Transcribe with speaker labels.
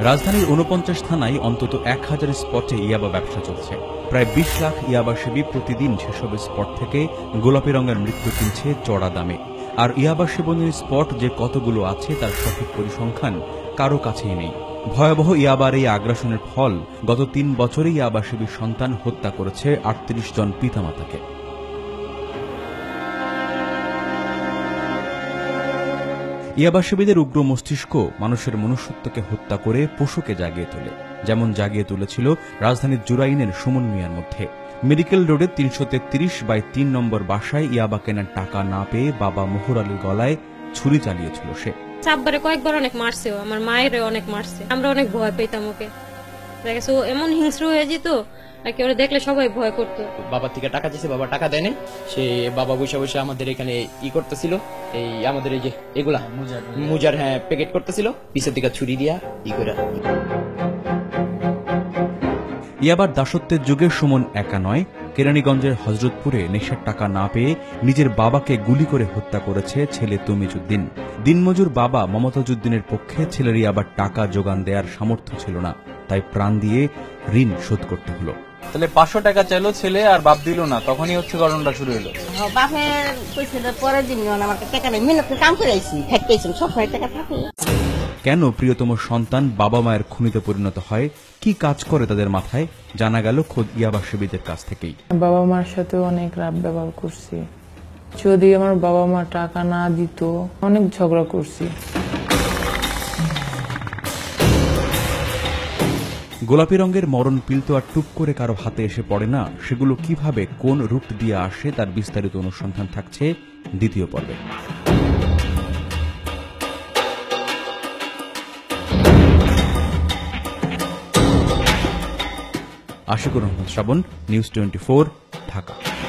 Speaker 1: রাজধানীর ৪৯ থানায় অন্তত ১,০০০ স্পটে ইয়াবা ব্যবসা চলছে। প্রায় ২০ লাখ ইয়াবা সেবী প্রতিদিন সেসব স্পট থেকে গোলাপি রঙের মৃত্যু কিনছে চড়া দামে। আর ইয়াবা সেবনের স্পট যে কতগুলো আছে তার সঠিক পরিসংখ্যান কারো কাছেই নেই। ভয়াবহ ইয়াবার এই আগ্রাসনের ফল গত ৩ বছরে ইয়াবা সেবীর সন্তান হত্যা করেছে ৩৮ জন পিতামাতাকে। ইয়াবা সেবীদের উগ্র মস্তিষ্ক মানুষের মনুষ্যত্বকে হত্যা করে পশুকে জাগিয়ে তোলে, যেমন জাগিয়ে তুলেছিল রাজধানীর জুরাইনের সুমন মিয়ার মধ্যে। মেডিকেল রোডের ৩৩৩/৩ নম্বর বাসায় ইয়াবা কেনার টাকা না পেয়ে বাবা মোহর আলীর গলায় ছুরি চালিয়েছিল সে।
Speaker 2: চাপবারে কয়েকবার অনেক মারছে, আমার মায়ের অনেক মারছে। আমরা অনেক ভয় পেতাম ওকে, দেখেছো এমন হিংস্র হয়ে যেত নাকি, ওরা দেখলে সবাই ভয় করতো।
Speaker 3: বাবার থেকে টাকা চেয়েছে, বাবা টাকা দেয়নি। সে বাবা বসে বসে আমাদের এখানে করতেছিল, এই আমাদের এই যে এগুলা মুজার প্যাকেট করতেছিল, পিছের দিকে ছুরি দিয়া করে।
Speaker 1: ইয়াবার দাসত্বের যুগে সুমন একা নয়, কেরানীগঞ্জের হযরতপুরে নেশার টাকা না পেয়ে নিজের বাবাকে গুলি করে হত্যা করেছে ছেলে তমিজউদ্দিন। দিনমজুর বাবা মমতাজউদ্দিনের পক্ষে ছেলের ইয়াবার টাকা যোগান দেওয়ার সামর্থ্য ছিল না, তাই প্রাণ দিয়ে ঋণ শোধ করতে হলো।
Speaker 4: তাহলে 500 টাকা চাইলো ছেলে, আর বাপ দিল না, তখনই হচ্ছে ঘটনাটা শুরু হলো।
Speaker 5: বাপের পরের দিন আমার টাকা নেই, মিনতে কাম করে আইছি, খাইতেছেন সব টাকা থাকে।
Speaker 1: কেন প্রিয়তম সন্তান বাবা মায়ের খুনিতে পরিণত হয়, কি কাজ করে তাদের মাথায়, জানা গেল খোদ ইয়াবা সেবীদের কাছ থেকেই।
Speaker 6: বাবা মার সাথে অনেক রাত ব্যবহার করছি, যদি আমার বাবা মা টাকা না দিত অনেক ঝগড়া করছি।
Speaker 1: গোলাপি রঙের মরণ পিল তো আর টুপ করে কারো হাতে এসে পড়ে না, সেগুলো কিভাবে কোন রুট দিয়ে আসে তার বিস্তারিত অনুসন্ধান থাকছে দ্বিতীয় পর্বে। আশিকুর রহমান শ্রাবণ, নিউজ 24, ঢাকা।